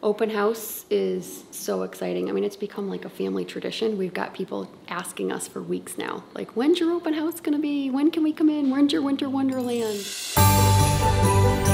Open house is so exciting. I mean, it's become like a family tradition. We've got people asking us for weeks now, like, when's your open house gonna be? When can we come in? When's your winter wonderland?